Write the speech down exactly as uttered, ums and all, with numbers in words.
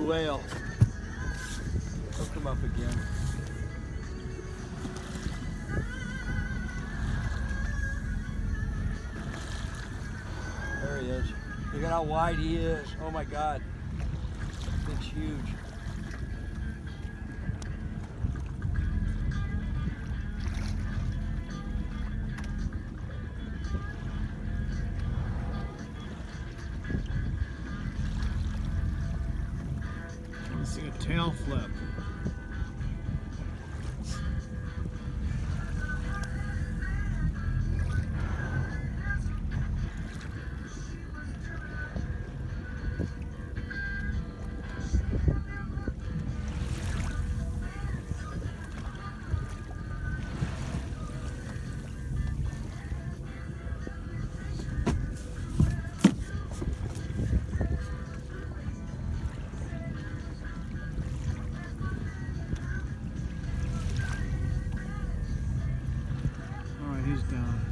whale. Hook him up again. There he is. Look at how wide he is. Oh my God. It's huge. Let's see a tail flip. He's down.